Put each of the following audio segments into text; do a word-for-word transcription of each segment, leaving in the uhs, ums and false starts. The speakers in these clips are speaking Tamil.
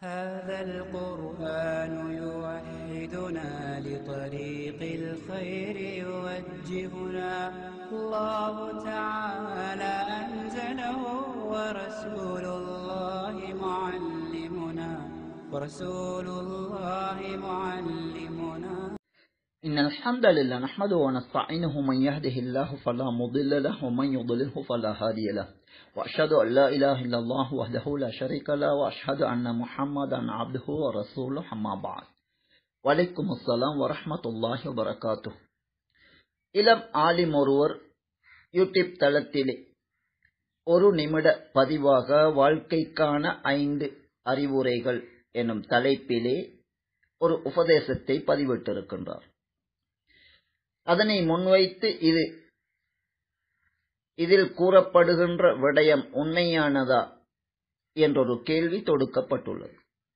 هذا القرآن يوحدنا لطريق الخير يوجهنا الله تعالى أنزله ورسول الله معلمنا ورسول الله معلمنا إن الحمد لله نحمده ونستعينه من يهده الله فلا مضل له ومن يضلله فلا هادي له وأشهد أن لا إله إلا الله وحده لا شريك له وأشهد أن محمدا عبده ورسوله أما بعد وعليكم السلام ورحمة الله وبركاته. இளம் ஆலிம் ஒருவர் யூடியூப் தளத்திலே ஒரு நிமிட பதிவாக வாழ்க்கைக்கான ஐந்து அறிவுரைகள் எனும் தலைப்பிலே ஒரு உபதேசத்தை பதிவிட்டிருக்கின்றார். அதனை முன்வைத்து இது இதில் கூறப்படுகின்ற விடயம் உண்மையானதா என்றொரு கேள்வி தொடுக்கப்பட்டுள்ளது.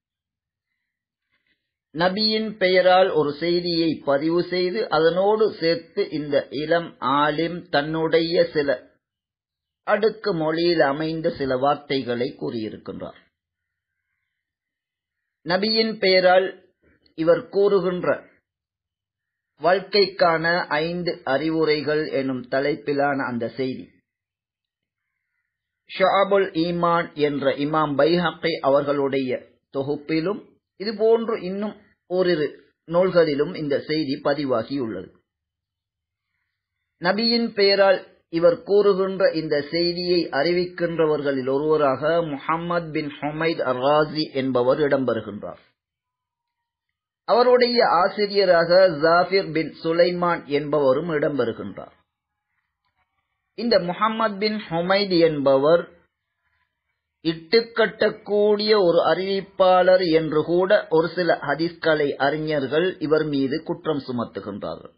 நபியின் பெயரால் ஒரு செய்தியை பதிவு செய்து அதனோடு சேர்த்து இந்த இளம் ஆலிம் தன்னுடைய சில அடுக்கு மொழியில் அமைந்த சில வார்த்தைகளை கூறியிருக்கின்றார். நபியின் பெயரால் இவர் கூறுகின்ற வாழ்க்கைக்கான ஐந்து அறிவுரைகள் எனும் தலைப்பிலான அந்த செய்தி ஷுஅபுல் ஈமான் என்ற இமாம் பைஹக்கி அவர்களுடைய தொகுப்பிலும் இதுபோன்று இன்னும் ஓரிரு நூல்களிலும் இந்த செய்தி பதிவாகியுள்ளது. நபியின் பெயரால் இவர் கூறுகின்ற இந்த செய்தியை அறிவிக்கின்றவர்களில் ஒருவராக முஹம்மது பின் ஹுமைத் அர்-ராஸி என்பவர் இடம்பெறுகின்றார். அவருடைய ஆசிரியராக ஜாஃபிர் பின் சுலைமான் என்பவரும் இடம்பெறுகின்றார். இந்த முஹம்மது பின் ஹுமைத் என்பவர் இட்டுக்கட்டக்கூடிய ஒரு அறிவிப்பாளர் என்று கூட ஒரு சில ஹதீஸ்கலை அறிஞர்கள் இவர் மீது குற்றம் சுமத்துகின்றார்கள்.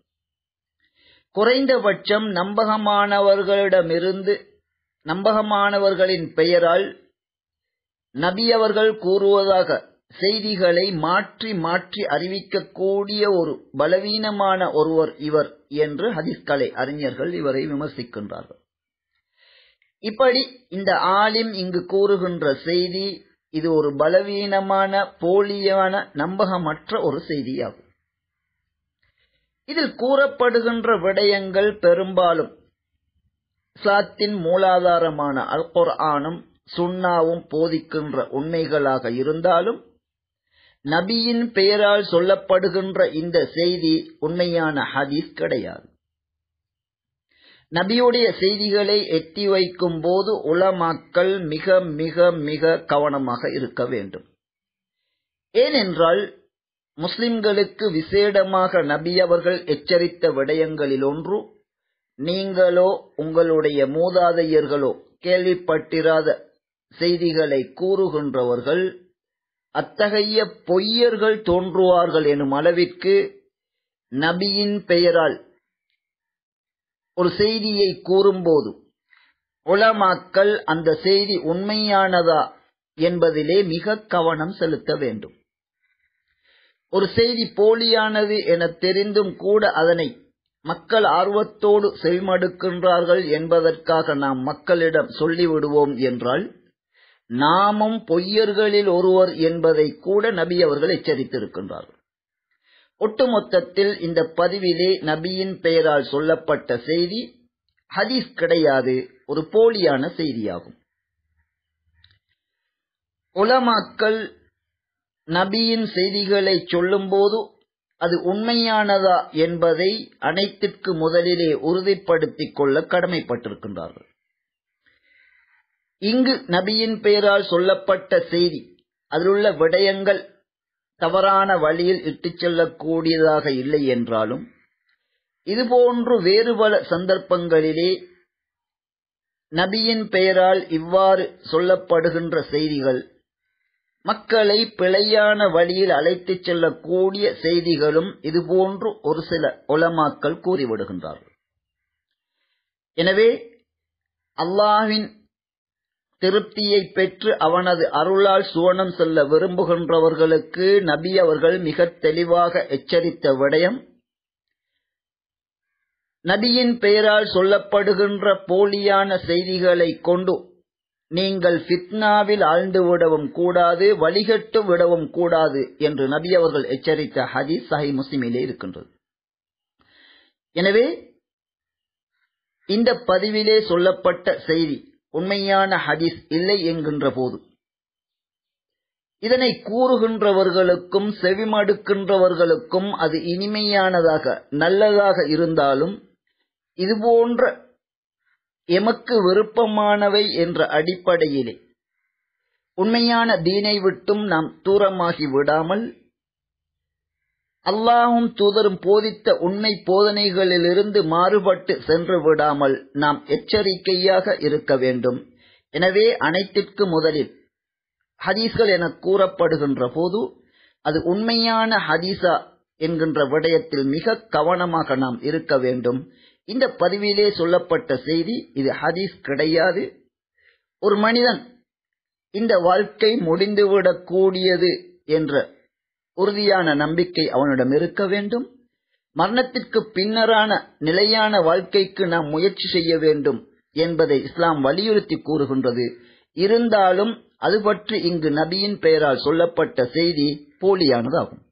குறைந்தபட்சம் நம்பகமானவர்களிடமிருந்து நம்பகமானவர்களின் பெயரால் நபி அவர்கள் கூறுவதாக செய்திகளை மாற்றி மாற்றி அறிவிக்கக்கூடிய ஒரு பலவீனமான ஒருவர் இவர் என்று ஹதீஸ்கலை அறிஞர்கள் இவரை விமர்சிக்கின்றார்கள். இப்படி இந்த ஆலிம் இங்கு கூறுகின்ற செய்தி இது ஒரு பலவீனமான போலியான நம்பகமற்ற ஒரு செய்தியாகும். இதில் கூறப்படுகின்ற விடயங்கள் பெரும்பாலும் இஸ்லாத்தின் மூலாதாரமான அல் குர்ஆனும் சுன்னாவும் போதிக்கின்ற உண்மைகளாக இருந்தாலும் நபியின் பெயரால் சொல்லப்படுகின்ற இந்த செய்தி உண்மையான ஹதீஸ் கிடையாது. நபியுடைய செய்திகளை எத்தி வைக்கும் போது உலமாக்கள் மிக மிக மிக கவனமாக இருக்க வேண்டும். ஏனென்றால் முஸ்லிம்களுக்கு விசேடமாக நபி அவர்கள் எச்சரித்த விடயங்களில் ஒன்று, நீங்களோ உங்களுடைய மூதாதையர்களோ கேள்விப்பட்டிராத செய்திகளை கூறுகின்றவர்கள் அத்தகைய பொய்யர்கள் தோன்றுவார்கள் எனும் அளவிற்கு நபியின் பெயரால் ஒரு செய்தியை கூறும்போது உலமாக்கள் அந்த செய்தி உண்மையானதா என்பதிலே மிக கவனம் செலுத்த வேண்டும். ஒரு செய்தி போலியானது என தெரிந்தும் கூட அதனை மக்கள் ஆர்வத்தோடு செவிமடுக்கின்றார்கள் என்பதற்காக நாம் மக்களிடம் சொல்லிவிடுவோம் என்றால் நாமும் பொய்யர்களில் ஒருவர் என்பதை கூட நபி அவர்கள் எச்சரித்திருக்கின்றார்கள். ஒட்டுமொத்தத்தில் இந்த பதிவிலே நபியின் பெயரால் சொல்லப்பட்ட செய்தி ஹதீஸ் கிடையாது, ஒரு போலியான செய்தியாகும். உலமாக்கள் நபியின் செய்திகளை சொல்லும் போது அது உண்மையானதா என்பதை அனைத்திற்கு முதலிலே உறுதிப்படுத்திக் கொள்ள கடமைப்பட்டிருக்கின்றார்கள். இங்கு நபியின் பெயரால் சொல்லப்பட்ட செய்தி அதிலுள்ள விடயங்கள் தவறான வழியில் இட்டுச் செல்லக்கூடியதாக இல்லை என்றாலும் இதுபோன்று வேறு பல சந்தர்ப்பங்களிலே நபியின் பெயரால் இவ்வாறு சொல்லப்படுகின்ற செய்திகள் மக்களை பிழையான வழியில் அழைத்துச் செல்லக்கூடிய செய்திகளும் இதுபோன்று ஒரு சில உலமாக்கள் கூறிவிடுகின்றார்கள். எனவே அல்லாஹ்வின் திருப்தியை பெற்று அவனது அருளால் சுவனம் செல்ல விரும்புகின்றவர்களுக்கு நபி அவர்கள் மிக தெளிவாக எச்சரித்த விடயம், நபியின் பெயரால் சொல்லப்படுகின்ற போலியான செய்திகளை கொண்டு நீங்கள் ஃபித்னாவில் ஆழ்ந்து விடவும் கூடாது, வழிகட்டு விடவும் கூடாது என்று நபி அவர்கள் எச்சரித்த ஹதீஸ் சஹீஹ் முஸ்லிமிலே இருக்கின்றது. எனவே இந்த பதிவிலே சொல்லப்பட்ட செய்தி உண்மையான ஹதீஸ் இல்லை என்கின்ற போது இதனை கூறுகின்றவர்களுக்கும் செவிமடுக்கின்றவர்களுக்கும் அது இனிமையானதாக நல்லதாக இருந்தாலும் இதுபோன்ற எமக்கு விருப்பமானவை என்ற அடிப்படையிலே உண்மையான தீனை விட்டும் நாம் தூரமாகி விடாமல் அல்லாஹும் தூதரும் போதித்த உண்மை போதனைகளிலிருந்து மாறுபட்டு சென்று விடாமல் நாம் எச்சரிக்கையாக இருக்க வேண்டும். எனவே அனைத்திற்கு முதலில் ஹதீஸ்கள் என கூறப்படுகின்ற போது அது உண்மையான ஹதீஸா என்கின்ற விடயத்தில் மிக கவனமாக நாம் இருக்க வேண்டும். இந்த பதிவிலே சொல்லப்பட்ட செய்தி இது ஹதீஸ் கிடையாது. ஒரு மனிதன் இந்த வாழ்க்கை முடிந்துவிடக் கூடியது என்ற உறுதியான நம்பிக்கை அவனிடம் இருக்க வேண்டும். மரணத்திற்கு பின்னரான நிலையான வாழ்க்கைக்கு நாம் முயற்சி செய்ய வேண்டும் என்பதை இஸ்லாம் வலியுறுத்தி கூறுகின்றது. இருந்தாலும் அது பற்றி இங்கு நபியின் பெயரால் சொல்லப்பட்ட செய்தி போலியானதாகும்.